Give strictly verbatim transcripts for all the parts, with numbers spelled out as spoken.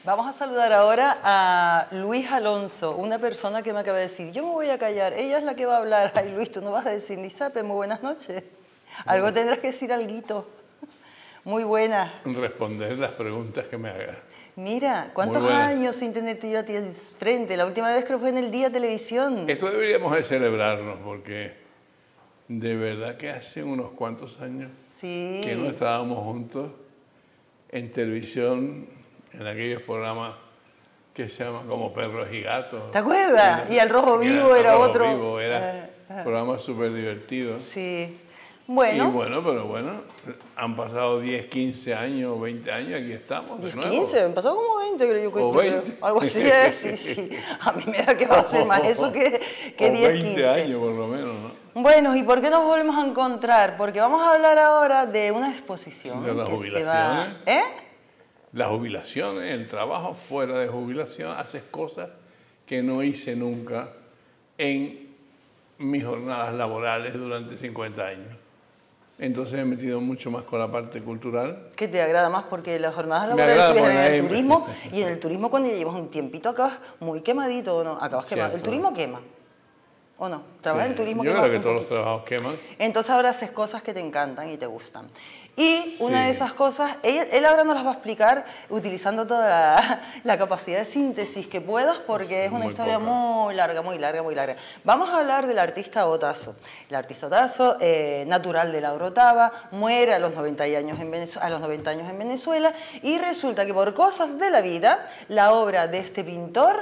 Vamos a saludar ahora a Luis Alonso, una persona que me acaba de decir, yo me voy a callar, ella es la que va a hablar. Ay, Luis, tú no vas a decir ni sape, muy buenas noches. Algo tendrás que decir, alguito. Muy buena. Responder las preguntas que me hagas. Mira, ¿cuántos años sin tenerte yo a ti frente? La última vez creo que fue en el Día Televisión. Esto deberíamos de celebrarnos porque de verdad que hace unos cuantos años sí. que no estábamos juntos en televisión, en aquellos programas que se llaman como Perros y Gatos. ¿Te acuerdas? Era, y El Rojo Vivo era, era otro. Vivo, era uh, uh. programas súper divertidos. Sí. Bueno. Y bueno, pero bueno, han pasado diez, quince años, veinte años, aquí estamos. diez, quince, han pasado como veinte, creo yo. Que, o veinte. Creo. Algo así es, sí, sí. A mí me da que va a ser más eso que, que diez, quince. veinte años por lo menos, ¿no? Bueno, ¿y por qué nos volvemos a encontrar? Porque vamos a hablar ahora de una exposición. De las que jubilaciones. Se va... ¿Eh? Las jubilaciones, el trabajo fuera de jubilación, haces cosas que no hice nunca en mis jornadas laborales durante cincuenta años. Entonces me he metido mucho más con la parte cultural. ¿Qué te agrada más? Porque las jornadas laborales estuvieron en el turismo, y en el turismo cuando llevas un tiempito acabas muy quemadito, ¿o no? Acabas quemado. ¿El turismo quema? ¿O no? ¿Trabajas sí, en el turismo yo quema? Yo creo que todos los trabajos queman. Entonces ahora haces cosas que te encantan y te gustan. Y una sí. de esas cosas, él, él ahora nos las va a explicar utilizando toda la, la capacidad de síntesis que puedas, porque es una muy historia poca. muy larga, muy larga, muy larga. Vamos a hablar del artista Otazo. El artista Otazo, eh, natural de la Orotava, muere a los, noventa años en Venezuela, a los noventa años en Venezuela, y resulta que por cosas de la vida, la obra de este pintor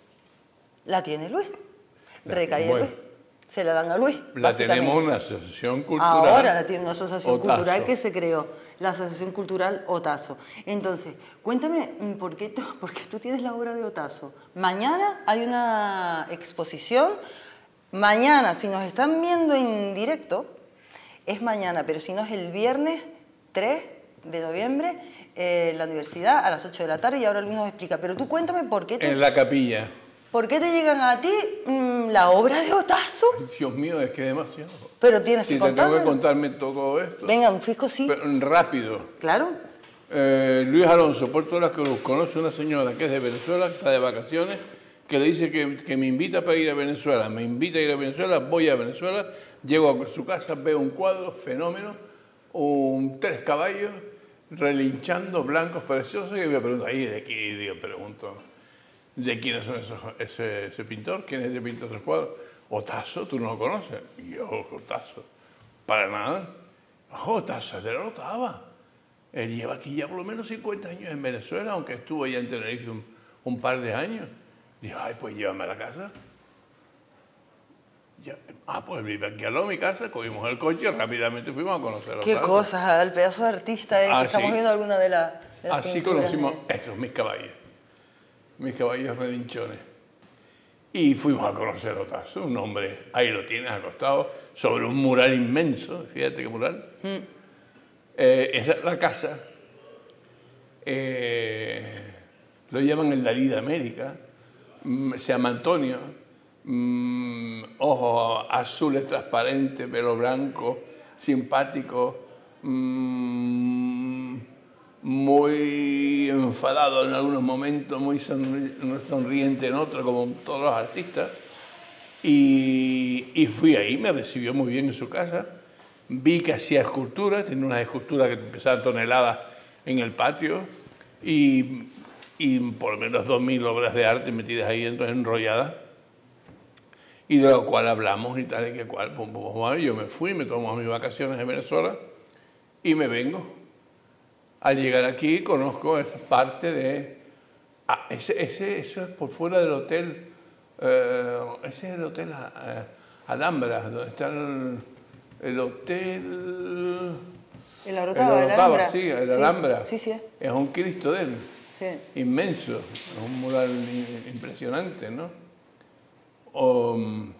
la tiene Luis. Recae bueno. Luis. Se la dan a Luis. La tenemos una asociación cultural. Ahora la tiene una asociación Otazo. cultural que se creó, la Asociación Cultural Otazo. Entonces, cuéntame, ¿por qué, tú, ¿por qué tú tienes la obra de Otazo? Mañana hay una exposición. Mañana, si nos están viendo en directo, es mañana, pero si no es el viernes tres de noviembre, eh, en la universidad a las ocho de la tarde, y ahora Luis nos explica. Pero tú cuéntame por qué... Tú, en la capilla. ¿Por qué te llegan a ti mmm, la obra de Otazo? Dios mío, es que es demasiado. Pero tienes sí, que contarme. tengo que contarme todo esto. Venga, un fisco sí. Pero, rápido. Claro. Eh, Luis Alonso, Puerto La Cruz, conoce una señora que es de Venezuela, que está de vacaciones, que le dice que, que me invita para ir a Venezuela. Me invita a ir a Venezuela, voy a Venezuela, llego a su casa, veo un cuadro, fenómeno, un tres caballos, relinchando, blancos, preciosos, y me pregunto, ahí de qué, digo, pregunto... ¿De quién es esos, ese, ese pintor? ¿Quién es el que pinta esos cuadros? Otazo, ¿tú no lo conoces? Y yo, Otazo, para nada. Oh, Otazo es de la Orotava. Él lleva aquí ya por lo menos cincuenta años en Venezuela, aunque estuvo allá en Tenerife un, un par de años. Dijo, ay, pues llévame a la casa. Ya, ah, pues vive aquí al lado de mi casa, cogimos el coche y rápidamente fuimos a conocer a Otazo. Qué cosas, el pedazo de artista ese. Así, estamos viendo alguna de, la, de las Así pinturas, conocimos ¿eh? esos, mis caballos. mis caballos relinchones. Y fuimos a conocer a Otazo, un hombre, ahí lo tienes acostado, sobre un mural inmenso, fíjate qué mural. Mm. Eh, esa es la casa, eh, lo llaman el Dalí de América, mm, se llama Antonio, mm, ojos azules transparentes, pelo blanco, simpático, mmm, muy enfadado en algunos momentos, muy sonri sonriente en otros, como todos los artistas. Y, y fui ahí, me recibió muy bien en su casa. Vi que hacía esculturas, tenía unas esculturas que pesaban toneladas en el patio, y, y por lo menos dos mil obras de arte metidas ahí dentro, enrolladas, y de lo cual hablamos y tal y que cual. Pues, pues, yo me fui, me tomo mis vacaciones en Venezuela y me vengo. Al llegar aquí conozco esa parte de... Ah, ese, ese, eso es por fuera del hotel, eh, ese es el hotel eh, Alhambra, donde está el, el hotel... El Orotava, el Alhambra. Sí, el Alhambra. Sí, sí. Es un Cristo de él, sí. Inmenso, es un mural impresionante, ¿no? O,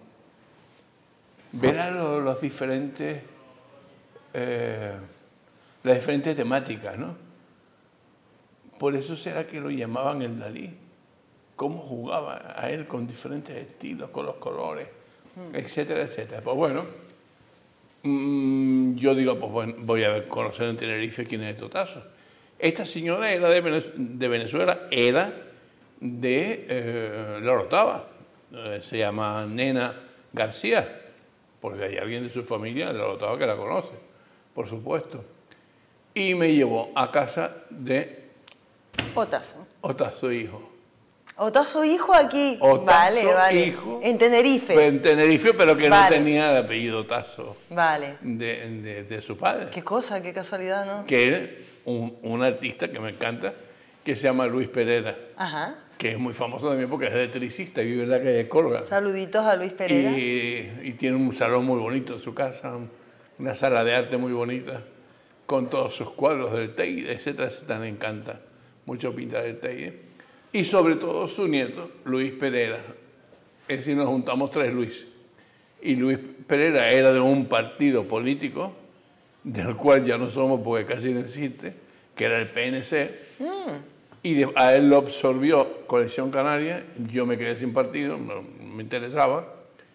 ver a los, los diferentes... Eh, las diferentes temáticas, ¿no? Por eso será que lo llamaban el Dalí. Cómo jugaba a él con diferentes estilos, con los colores, mm. etcétera, etcétera. Pues bueno, mmm, yo digo, pues bueno, voy a conocer en Tenerife quién es Otazo. Esta señora era de Venezuela, de Venezuela era de eh, La Orotava, eh, se llama Nena García, porque hay alguien de su familia de La Orotava que la conoce, por supuesto. Y me llevó a casa de Otazo. Otazo hijo. Otazo hijo aquí. Otazo vale, vale. hijo. En Tenerife. En Tenerife, pero que Vale. no tenía el apellido Otazo Vale. de, de, de su padre. Qué cosa, qué casualidad, ¿no? Que es un, un artista que me encanta, que se llama Luis Pereira, Ajá. que es muy famoso también porque es electricista y vive en la calle de Córdoba. Saluditos a Luis Pereira. Y, y tiene un salón muy bonito en su casa, una sala de arte muy bonita, con todos sus cuadros del Teide, etcétera, etcétera. Me encanta mucho pintar el Teide. Y sobre todo su nieto, Luis Pereira. Es decir, nos juntamos tres Luis. Y Luis Pereira era de un partido político, del cual ya no somos porque casi no existe, que era el P N C. Mm. Y de, a él lo absorbió Coalición Canaria, yo me quedé sin partido, no me interesaba.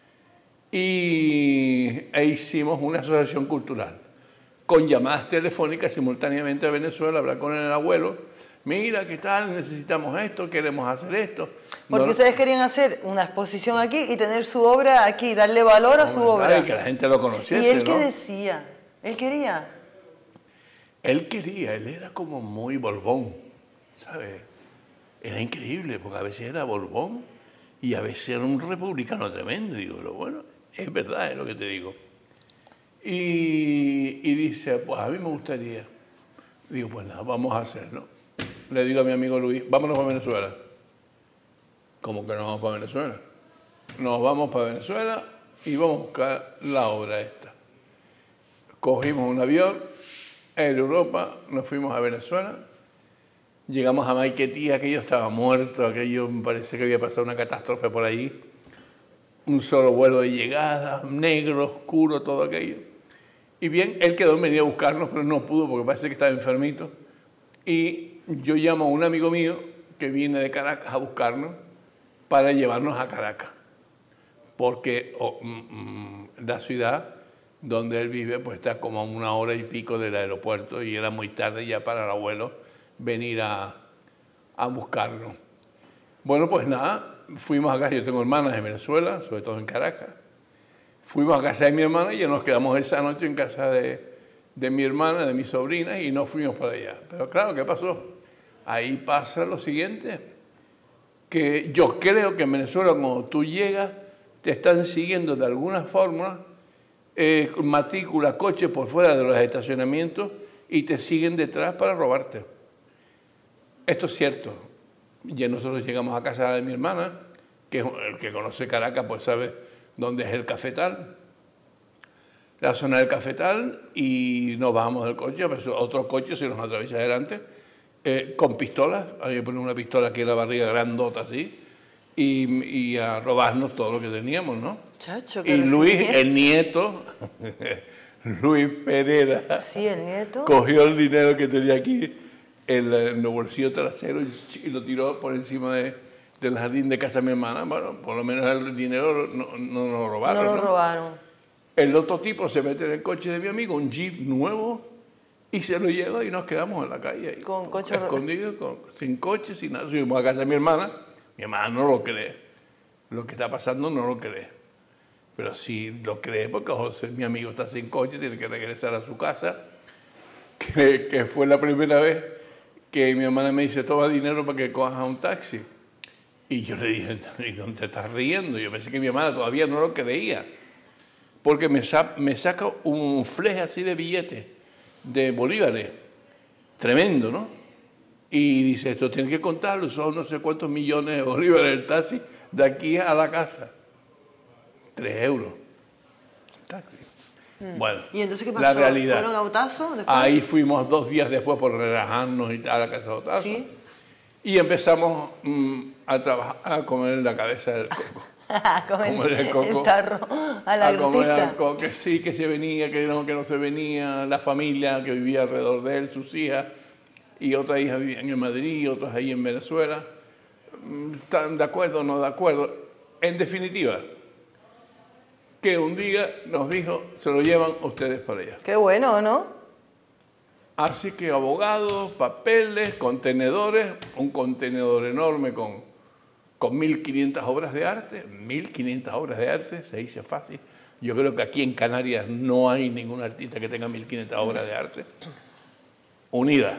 Y e hicimos una asociación cultural, con llamadas telefónicas simultáneamente a Venezuela, hablar con el abuelo. Mira, ¿qué tal? Necesitamos esto, queremos hacer esto. Porque no, ustedes querían hacer una exposición aquí y tener su obra aquí, darle valor a su claro, obra. Y que la gente lo conociese, ¿Y él qué ¿no? decía? ¿Él quería? Él quería, él era como muy Borbón, ¿sabes? Era increíble, porque a veces era Borbón y a veces era un republicano tremendo. Digo, pero bueno, es verdad, es lo que te digo. Y, y dice, pues a mí me gustaría. Digo, pues nada, vamos a hacerlo. Le digo a mi amigo Luis, vámonos para Venezuela. ¿Cómo que nos vamos para Venezuela? Nos vamos para Venezuela y vamos a buscar la obra esta. Cogimos un avión, en Europa, nos fuimos a Venezuela, llegamos a Maiquetía, aquello estaba muerto, aquello me parece que había pasado una catástrofe por ahí. Un solo vuelo de llegada, negro, oscuro, todo aquello. Y bien, él quedó en venir a buscarnos, pero no pudo porque parece que estaba enfermito. Y yo llamo a un amigo mío que viene de Caracas a buscarnos para llevarnos a Caracas, porque oh, mm, la ciudad donde él vive pues está como a una hora y pico del aeropuerto y era muy tarde ya para el abuelo venir a, a buscarnos. Bueno, pues nada, fuimos acá, yo tengo hermanas en Venezuela, sobre todo en Caracas. Fuimos a casa de mi hermana y ya nos quedamos esa noche en casa de, de mi hermana, de mis sobrinas, y nos fuimos para allá. Pero claro, ¿qué pasó? Ahí pasa lo siguiente, que yo creo que en Venezuela cuando tú llegas te están siguiendo de alguna forma eh, matrícula, coches por fuera de los estacionamientos y te siguen detrás para robarte. Esto es cierto. Ya nosotros llegamos a casa de mi hermana, que el que conoce Caracas pues sabe dónde es el Cafetal, la zona del Cafetal, y nos bajamos del coche, pues otro coche se nos atraviesa adelante, eh, con pistolas, a mí me ponen una pistola aquí en la barriga grandota así, y, y a robarnos todo lo que teníamos, ¿no? Chacho, y Luis, el nieto, Luis Pereira, sí, el nieto, cogió el dinero que tenía aquí en el bolsillo trasero y lo tiró por encima de, del jardín de casa de mi hermana. Bueno, por lo menos el dinero no, no nos lo robaron. No lo ¿no? robaron. El otro tipo se mete en el coche de mi amigo, un jeep nuevo, y se lo lleva y nos quedamos en la calle ahí, con coche escondidos, con, sin coche, sin nada. Subimos a casa de mi hermana, mi hermana no lo cree. Lo que está pasando no lo cree. Pero sí lo cree porque José, mi amigo, está sin coche, tiene que regresar a su casa, que, que fue la primera vez que mi hermana me dice, toma dinero para que cojas un taxi. Y yo le dije, ¿y dónde te estás riendo? Yo pensé que mi hermana todavía no lo creía. Porque me, sa me saca un fleje así de billetes, de bolívares, tremendo, ¿no? Y dice, esto tiene que contarlo, son no sé cuántos millones de bolívares el taxi de aquí a la casa. Tres euros. Taxi. Mm. Bueno, ¿y entonces qué pasó? La realidad. ¿Fueron a Otazo después? Ahí fuimos dos días después por relajarnos y tal a la casa de Otazo. ¿Sí? Y empezamos mm, a trabajar, a comer la cabeza del coco. a comer, comer el coco. El tarro a la a comer artista. el coco, que sí, que se venía, que no, que no se venía, la familia que vivía alrededor de él, sus hijas, y otras hijas vivían en Madrid, otras ahí en Venezuela. ¿Están de acuerdo o no de acuerdo? En definitiva, que un día nos dijo, se lo llevan ustedes para allá. Qué bueno, ¿no? Así que abogados, papeles, contenedores, un contenedor enorme con, con mil quinientas obras de arte, mil quinientas obras de arte, se dice fácil. Yo creo que aquí en Canarias no hay ningún artista que tenga mil quinientas obras de arte unidas,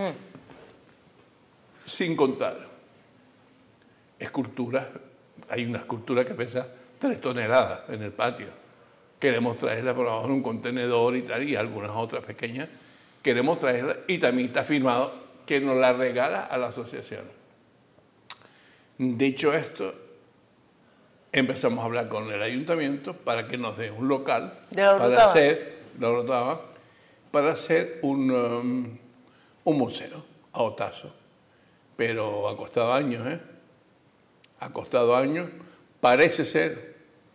sin contar esculturas. Hay una escultura que pesa tres toneladas en el patio. Queremos traerla por abajo en un contenedor y tal, y algunas otras pequeñas. Queremos traerla y también está firmado que nos la regala a la asociación. Dicho esto, empezamos a hablar con el ayuntamiento para que nos dé un local para hacer, la Orotava, para hacer un, um, un museo a Otazo. Pero ha costado años, ¿eh? Ha costado años. Parece ser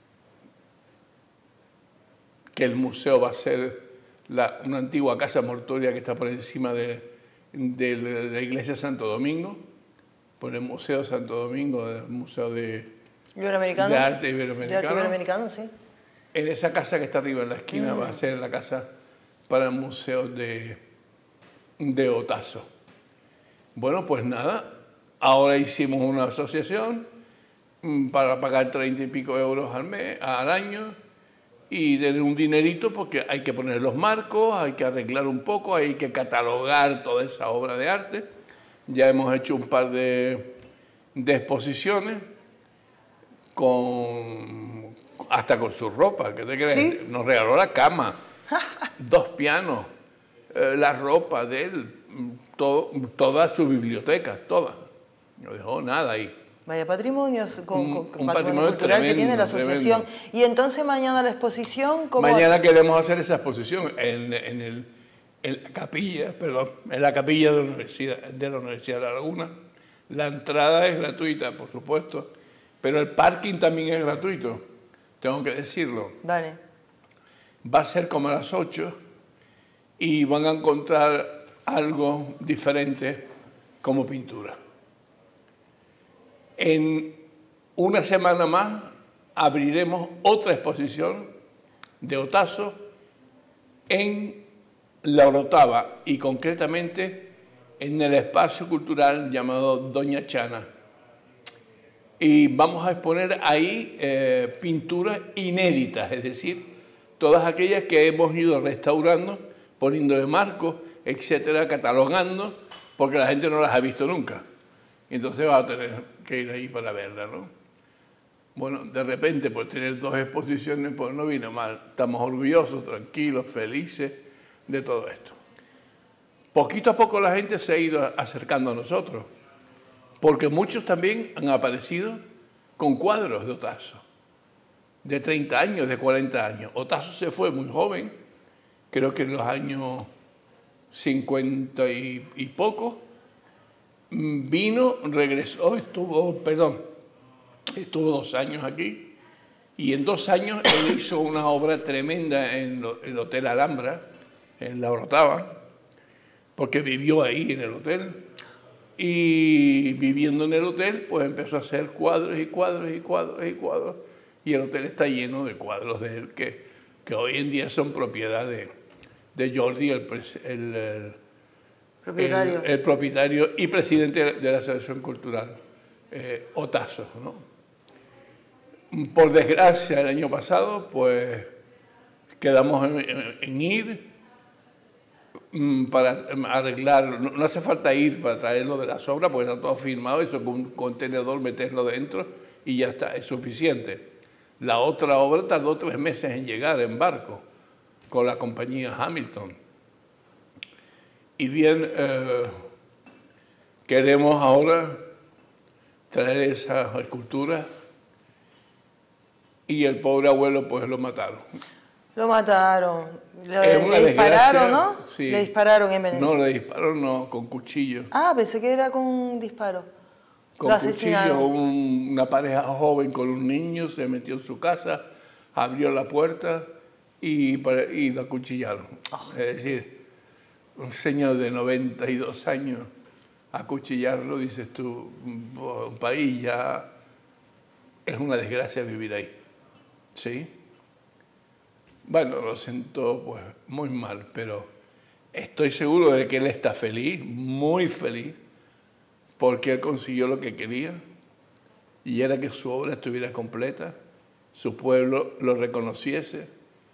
que el museo va a ser la, una antigua casa mortuoria que está por encima de, de, de la iglesia Santo Domingo, por el Museo Santo Domingo, el Museo de, Iberoamericano. de Arte Iberoamericano. De Arte Iberoamericano, sí. En esa casa que está arriba en la esquina Mm. va a ser la casa para el Museo de, de Otazo. Bueno, pues nada, ahora hicimos una asociación para pagar treinta y pico euros al mes, al año, y tener un dinerito porque hay que poner los marcos, hay que arreglar un poco, hay que catalogar toda esa obra de arte. Ya hemos hecho un par de, de exposiciones con hasta con su ropa, ¿qué te crees? ¿Sí? Nos regaló la cama, dos pianos, eh, la ropa de él, todo, toda su biblioteca, toda. No dejó nada ahí. Vaya patrimonio, con, Un- con- un patrimonio, patrimonio cultural que tiene la tremendo, asociación. tremendo. Y entonces mañana la exposición, ¿cómo Mañana hace? queremos hacer esa exposición en, en, el, en la capilla, perdón, en la capilla de la Universidad de la Universidad de La Laguna. La entrada es gratuita, por supuesto, pero el parking también es gratuito, tengo que decirlo. Vale. Va a ser como a las ocho y van a encontrar algo diferente como pintura. En una semana más abriremos otra exposición de Otazo en la Orotava y concretamente en el espacio cultural llamado Doña Chana. Y vamos a exponer ahí eh, pinturas inéditas, es decir, todas aquellas que hemos ido restaurando, poniéndole marcos, etcétera, catalogando, porque la gente no las ha visto nunca. Entonces va a tener que ir ahí para verlas, ¿no? Bueno, de repente, por tener dos exposiciones, pues no vino mal. Estamos orgullosos, tranquilos, felices de todo esto. Poquito a poco la gente se ha ido acercando a nosotros, porque muchos también han aparecido con cuadros de Otazo, de treinta años, de cuarenta años. Otazo se fue muy joven, creo que en los años cincuenta y, y poco. Vino, regresó, estuvo, perdón, estuvo dos años aquí y en dos años él hizo una obra tremenda en lo, el Hotel Alhambra, en la Orotava, porque vivió ahí en el hotel y viviendo en el hotel pues empezó a hacer cuadros y cuadros y cuadros y cuadros y el hotel está lleno de cuadros de él que, que hoy en día son propiedad de, de Jordi, el, el, el Propietario. El, el propietario y presidente de la Asociación Cultural, eh, Otazo, ¿no? Por desgracia, el año pasado, pues quedamos en, en, en ir mm, para arreglar, no, no hace falta ir para traerlo de las obras, porque está todo firmado, eso con un contenedor, meterlo dentro y ya está, es suficiente. La otra obra tardó tres meses en llegar en barco, con la compañía Hamilton. Y bien, eh, queremos ahora traer esa escultura y el pobre abuelo pues lo mataron. Lo mataron. Le, Es una le dispararon, desgracia, ¿no? sí. Le dispararon en Venezuela. No, le dispararon no, con cuchillo. Ah, pensé que era con un disparo. Con Lo cuchillo, asesinaron. un- una pareja joven con un niño se metió en su casa, abrió la puerta y, para- y la acuchillaron. Oh. Es decir, un señor de noventa y dos años, acuchillarlo, dices tú, un país ya es una desgracia vivir ahí. ¿Sí? Bueno, lo siento pues muy mal, pero estoy seguro de que él está feliz, muy feliz, porque él consiguió lo que quería, y era que su obra estuviera completa, su pueblo lo reconociese,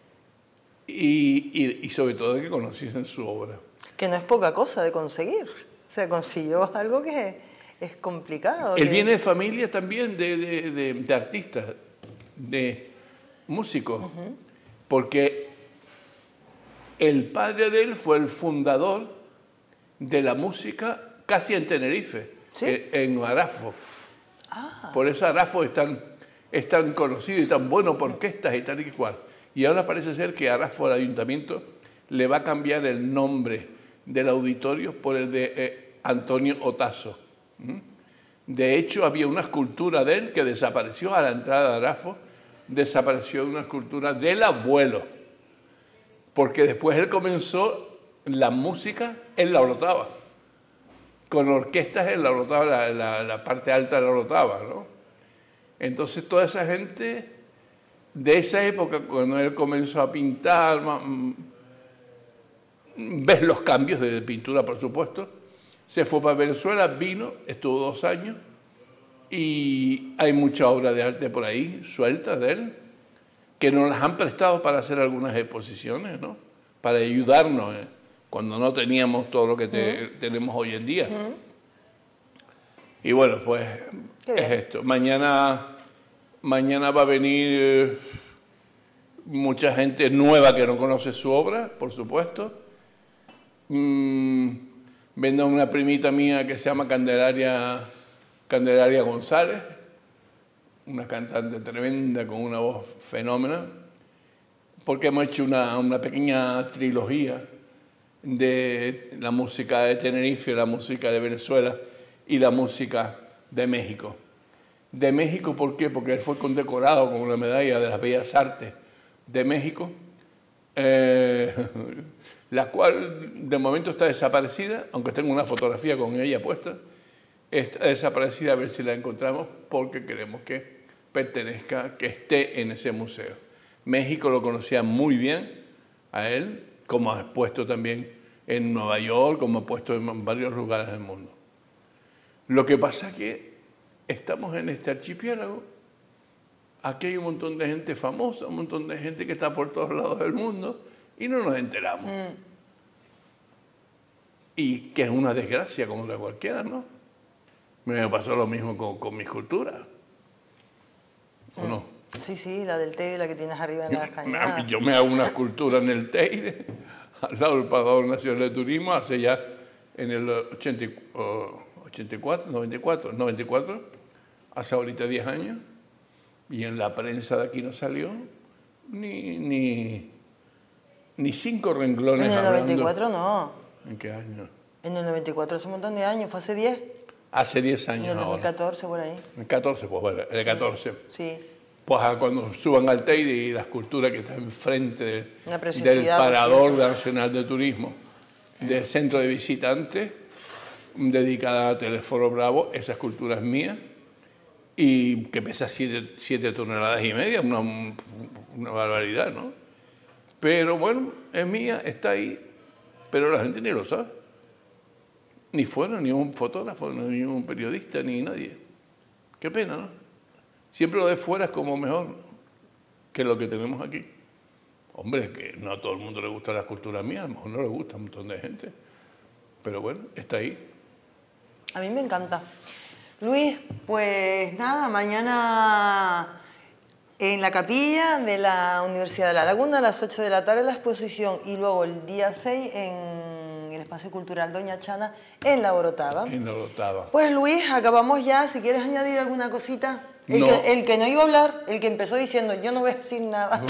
y, y, y sobre todo que conociesen su obra. Que no es poca cosa de conseguir. O sea, consiguió algo que es complicado. Él que... viene de familia también de, de, de, de artistas, de músicos, uh-huh. porque el padre de él fue el fundador de la música casi en Tenerife, ¿sí? en Arafo. Ah. Por eso Arafo es tan, es tan conocido y tan bueno por orquestas y tal y cual. Y ahora parece ser que Arafo, el ayuntamiento, le va a cambiar el nombre del auditorio por el de eh, Antonio Otazo. ¿Mm? De hecho, había una escultura de él que desapareció a la entrada de Arafo, desapareció una escultura del abuelo, porque después él comenzó la música en la Orotava, con orquestas en la Orotava, la, la, la parte alta de la Orotava, ¿no? Entonces toda esa gente de esa época, cuando él comenzó a pintar, ves los cambios de pintura, por supuesto, se fue para Venezuela, vino, estuvo dos años, y hay mucha obra de arte por ahí, suelta de él, que nos las han prestado para hacer algunas exposiciones, ¿no? Para ayudarnos, ¿eh? Cuando no teníamos todo lo que te, uh-huh. tenemos hoy en día. Uh-huh. Y bueno, pues es esto. Mañana, mañana va a venir mucha gente nueva que no conoce su obra, por supuesto. Mm, vendrá una primita mía que se llama Candelaria, Candelaria González, una cantante tremenda con una voz fenómena, porque hemos hecho una, una pequeña trilogía de la música de Tenerife, la música de Venezuela y la música de México. De México, ¿por qué? Porque él fue condecorado con una medalla de las Bellas Artes de México, eh, la cual de momento está desaparecida, aunque tengo una fotografía con ella puesta, está desaparecida, a ver si la encontramos, porque queremos que pertenezca, que esté en ese museo. México lo conocía muy bien a él, como ha puesto también en Nueva York, como ha puesto en varios lugares del mundo. Lo que pasa es que estamos en este archipiélago, aquí hay un montón de gente famosa, un montón de gente que está por todos lados del mundo y no nos enteramos. Mm. Y que es una desgracia como la cualquiera, ¿no? Me pasó lo mismo con, con mi escultura, ¿o mm. no? Sí, sí, la del Teide, la que tienes arriba en las cañadas. Yo me hago una escultura en el Teide, al lado del Parador Nacional de Turismo, hace ya en el ochenta y cuatro, noventa y cuatro, noventa y cuatro, hace ahorita diez años, y en la prensa de aquí no salió ni, ni, ni cinco renglones. En el noventa y cuatro hablando. No. ¿En qué año? En el noventa y cuatro hace un montón de años, fue hace diez. Hace diez años ahora. En el dos mil catorce, ahora. Por ahí. En catorce, pues bueno, en el catorce. Sí. sí. Pues cuando suban al Teide y la escultura que está enfrente de, del Parador Nacional de Turismo, del centro de visitantes, dedicada a Telesforo Bravo, esa escultura es mía, y que pesa siete toneladas y media, una, una barbaridad, ¿no? Pero bueno, es mía, está ahí, pero la gente ni lo sabe. Ni fuera, ni un fotógrafo, ni un periodista, ni nadie. Qué pena, ¿no? Siempre lo de fuera es como mejor que lo que tenemos aquí. Hombre, es que no a todo el mundo le gusta la escultura mía, a lo mejor no le gusta a un montón de gente. Pero bueno, está ahí. A mí me encanta. Luis, pues nada, mañana en la capilla de la Universidad de La Laguna a las ocho de la tarde la exposición y luego el día seis en el Espacio Cultural Doña Chana en La Orotava. En La Orotava. Pues Luis, acabamos ya. Si quieres añadir alguna cosita. El, no. que, el que no iba a hablar, el que empezó diciendo yo no voy a decir nada.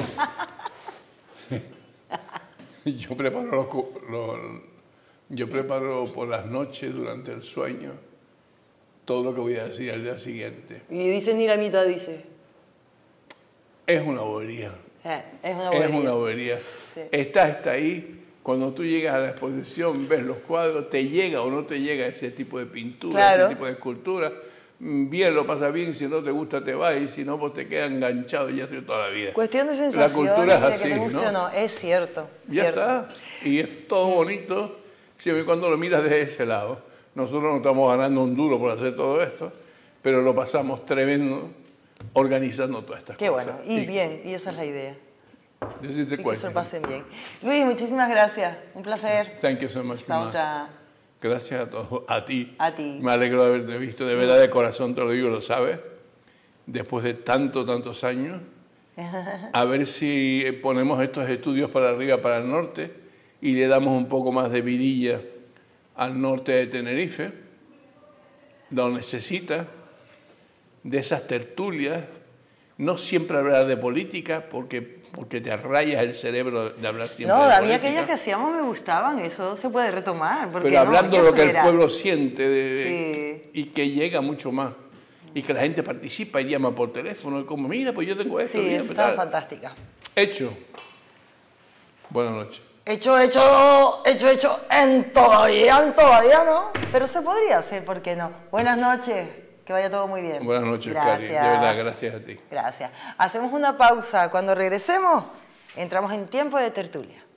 yo preparo los, los, yo preparo por las noches durante el sueño todo lo que voy a decir al día siguiente. Y dice ni la mitad, dice. Es una bobería. Eh, es una bobería. Es una bobería. Sí. Está, está ahí. Cuando tú llegas a la exposición, ves los cuadros, te llega o no te llega ese tipo de pintura, claro. ese tipo de escultura. bien lo pasas bien, si no te gusta te vas, y si no, pues te quedas enganchado y así toda la vida. Cuestión de sensaciones, la cultura es de así, que te guste ¿no? o no, es cierto. Ya cierto. está, y es todo bonito, siempre y cuando lo miras desde ese lado. Nosotros no estamos ganando un duro por hacer todo esto, pero lo pasamos tremendo organizando todas estas Qué cosas. Qué bueno, y, y bien, y esa es la idea. Decirte y que se lo pasen bien. Luis, muchísimas gracias, un placer. Thank you so much. Hasta otra. Gracias a todos, a ti. A ti. Me alegro de haberte visto, de verdad, de corazón te lo digo, lo sabes. Después de tantos, tantos años, a ver si ponemos estos estudios para arriba, para el norte, y le damos un poco más de vidilla al norte de Tenerife, lo necesita, de esas tertulias, no siempre hablar de política, porque, porque te rayas el cerebro de hablar siempre no, de política. No, a mí aquellas que hacíamos me gustaban, eso se puede retomar. Pero hablando de no, lo que será? el pueblo siente de, sí. y que llega mucho más. Y que la gente participa y llama por teléfono, y como, mira, pues yo tengo esto. Sí, mira, eso pues, estaba tal. fantástica. Hecho. Buenas noches. Hecho, hecho, hecho, hecho, en todavía, en todavía no. Pero se podría hacer, ¿por qué no? Buenas noches, que vaya todo muy bien. Buenas noches, gracias. Cari. De verdad, gracias a ti. Gracias. Hacemos una pausa. Cuando regresemos, entramos en tiempo de tertulia.